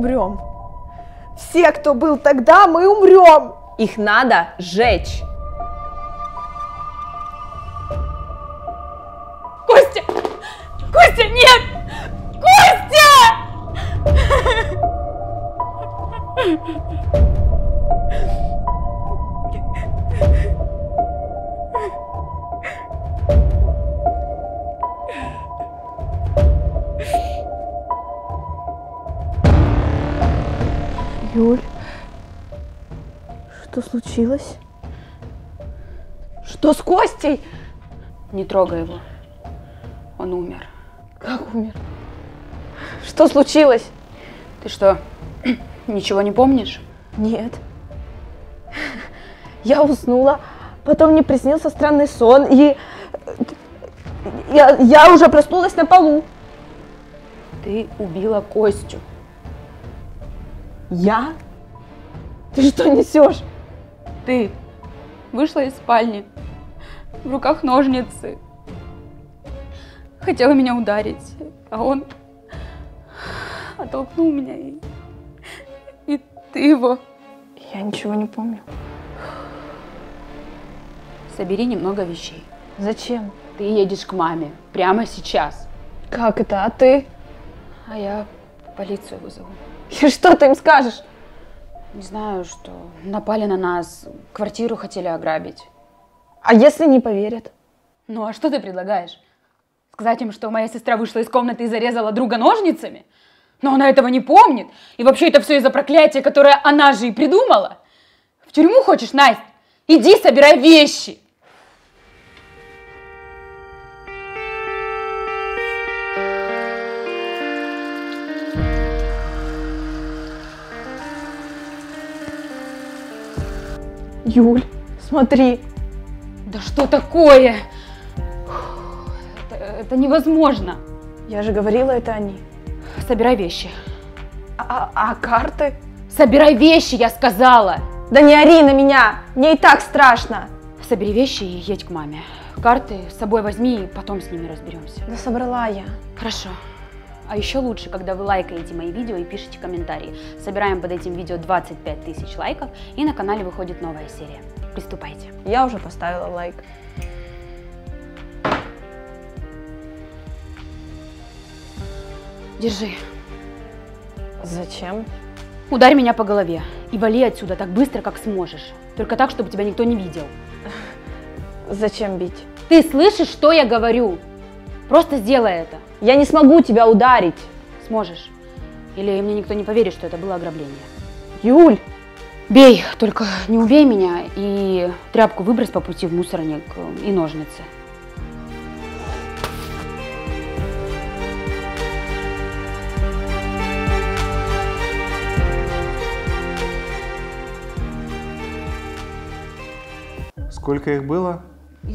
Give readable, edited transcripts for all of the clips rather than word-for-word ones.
умрем. Все, кто был тогда, мы умрем. Их надо сжечь. Костя! Костя, нет! Костя! Юль, что случилось? Что с Костей? Не трогай его. Он умер. Как умер? Что случилось? Ты что, ничего не помнишь? Нет. Я уснула, потом мне приснился странный сон, и я уже проснулась на полу. Ты убила Костю. Я? Ты что несешь? Ты вышла из спальни, в руках ножницы. Хотела меня ударить, а он оттолкнул меня, и ты его. Я ничего не помню. Собери немного вещей. Зачем? Ты едешь к маме прямо сейчас. Как это? А ты? А я полицию вызову. И что ты им скажешь? Не знаю, что напали на нас, квартиру хотели ограбить. А если не поверят? Ну а что ты предлагаешь? Сказать им, что моя сестра вышла из комнаты и зарезала друга ножницами? Но она этого не помнит. И вообще это все из-за проклятия, которое она же и придумала. В тюрьму хочешь, Настя? Иди, собирай вещи. Юль, смотри. Да что такое? Это невозможно. Я же говорила, это они. Собирай вещи. А карты? Собирай вещи, я сказала. Да не ори на меня, мне и так страшно. Собери вещи и едь к маме. Карты с собой возьми, и потом с ними разберемся. Да собрала я. Хорошо. А еще лучше, когда вы лайкаете мои видео и пишите комментарии. Собираем под этим видео 25 тысяч лайков, и на канале выходит новая серия. Приступайте. Я уже поставила лайк. Держи. Зачем? Ударь меня по голове и вали отсюда так быстро, как сможешь. Только так, чтобы тебя никто не видел. Зачем бить? Ты слышишь, что я говорю? Просто сделай это. Я не смогу тебя ударить. Сможешь. Или мне никто не поверит, что это было ограбление. Юль! Бей, только не убей меня и тряпку выбрось по пути в мусорник и ножницы. Сколько их было?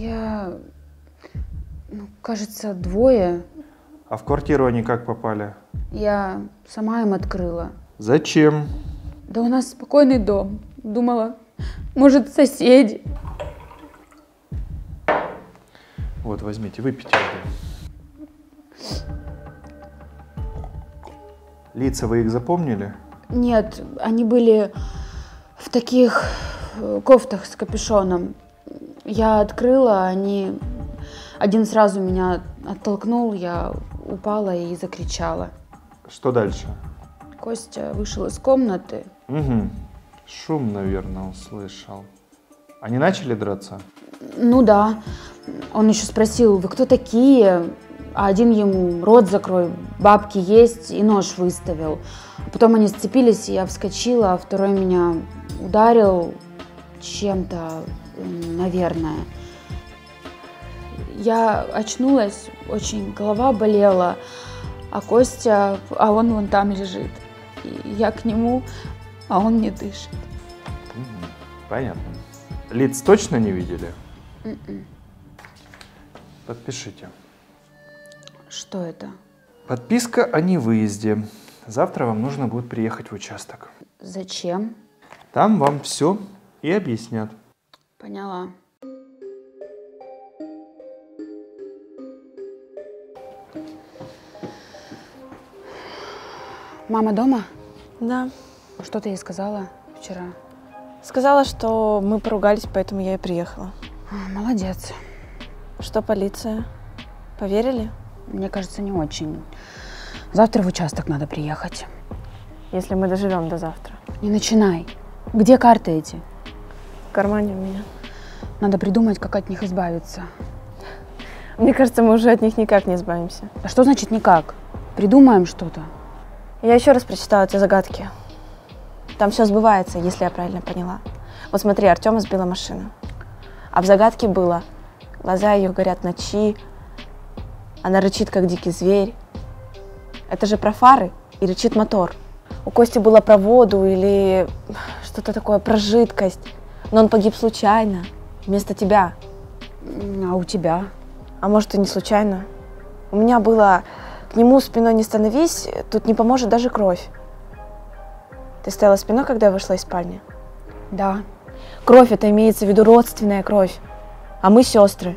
Кажется, двое. А в квартиру они как попали? Я сама им открыла. Зачем? Да у нас спокойный дом. Думала, может, соседи. Вот, возьмите, выпейте воды. Лица вы их запомнили? Нет, они были в таких кофтах с капюшоном. Я открыла, один сразу меня оттолкнул, я упала и закричала. Что дальше? Костя вышел из комнаты. Угу. Шум, наверное, услышал. Они начали драться? Ну да. Он еще спросил, вы кто такие? А один ему рот закрой, бабки есть, и нож выставил. Потом они сцепились, я вскочила, а второй меня ударил чем-то, наверное. Я очнулась, очень голова болела, а Костя, он вон там лежит. И я к нему, а он не дышит. Понятно. Лиц точно не видели? Подпишите. Что это? Подписка о невыезде. Завтра вам нужно будет приехать в участок. Зачем? Там вам все и объяснят. Поняла. Мама дома? Да. Что ты ей сказала вчера? Сказала, что мы поругались, поэтому я и приехала. Молодец. Что полиция? Поверили? Мне кажется, не очень. Завтра в участок надо приехать. Если мы доживем до завтра. Не начинай. Где карты эти? В кармане у меня. Надо придумать, как от них избавиться. Мне кажется, мы уже от них никак не избавимся. А что значит никак? Придумаем что-то. Я еще раз прочитала эти загадки. Там все сбывается, если я правильно поняла. Вот смотри, Артема сбила машина. А в загадке было: глаза ее горят в ночи, она рычит, как дикий зверь. Это же про фары и рычит мотор. У Кости было про воду или что-то такое, про жидкость. Но он погиб случайно, вместо тебя. А у тебя? А может, и не случайно. У меня было: к нему спиной не становись, тут не поможет даже кровь. Ты стояла спиной, когда я вышла из спальни? Да. Кровь — это имеется в виду родственная кровь, а мы сестры.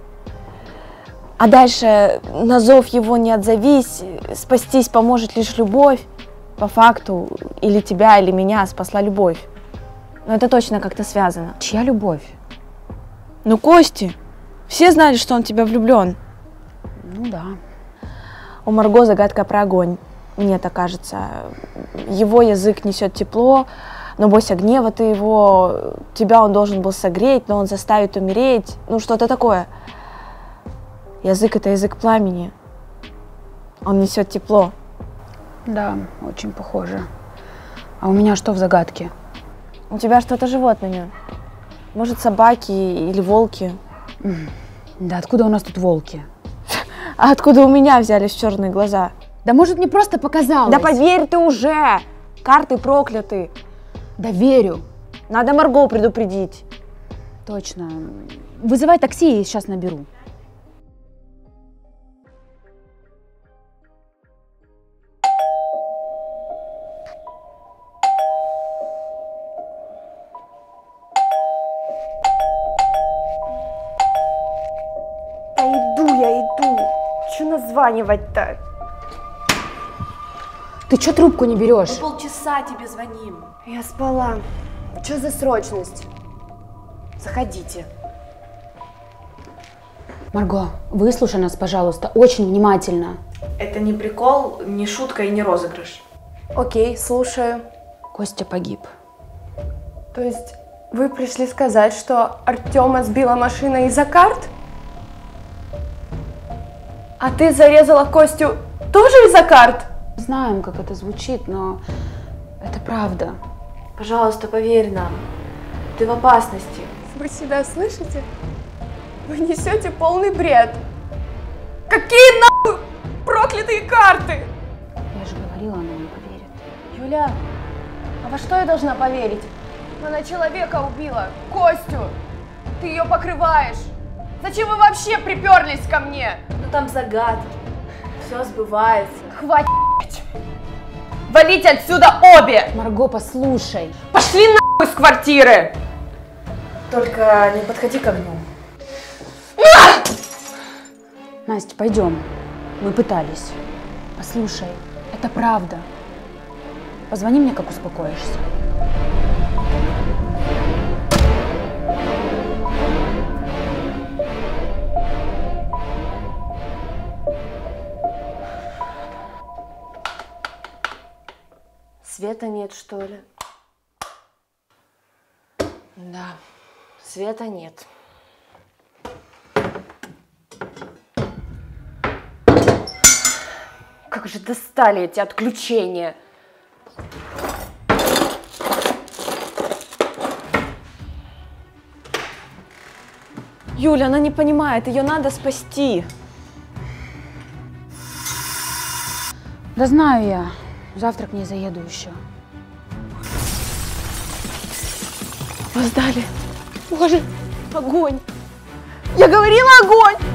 А дальше: на зов его не отзовись, спастись поможет лишь любовь. По факту или тебя, или меня спасла любовь. Но это точно как-то связано. Чья любовь? Ну, Кости. Все знали, что он в тебя влюблен. Ну да. У Марго загадка про огонь. Мне так кажется. Его язык несет тепло, но бойся гнева ты его. Тебя он должен был согреть, но он заставит умереть. Ну, что-то такое. Язык — это язык пламени. Он несет тепло. Да, очень похоже. А у меня что в загадке? У тебя что-то животными. Может, собаки или волки. Да откуда у нас тут волки? А откуда у меня взялись черные глаза? Да может, мне просто показалось. Да поверь ты уже! Карты прокляты. Да верю. Надо Марго предупредить. Точно. Вызывай такси, я сейчас наберу. Я иду. Че названивать-то? Ты что трубку не берешь? Полчаса тебе звоним. Я спала. Че за срочность? Заходите. Марго, выслушай нас, пожалуйста, очень внимательно. Это не прикол, не шутка и не розыгрыш. Окей, слушаю. Костя погиб. То есть вы пришли сказать, что Артема сбила машина из-за карт? А ты зарезала Костю тоже из-за карт? Знаем, как это звучит, но это правда. Пожалуйста, поверь нам. Ты в опасности. Вы себя слышите? Вы несете полный бред. Какие нахуй проклятые карты? Я же говорила, она не поверит. Юля, а во что я должна поверить? Она человека убила, Костю. Ты ее покрываешь. Зачем вы вообще приперлись ко мне? Ну там загадки. Все сбывается. Хватит. Валите отсюда обе! Марго, послушай. Пошли нахуй с квартиры! Только не подходи к огню. Настя, пойдем. Мы пытались. Послушай, это правда. Позвони мне, как успокоишься. Света нет, что ли? Да, света нет. Как же достали эти отключения! Юля, она не понимает, ее надо спасти. Да знаю я. Завтра к ней заеду еще. Опоздали. Боже, огонь. Я говорила, огонь!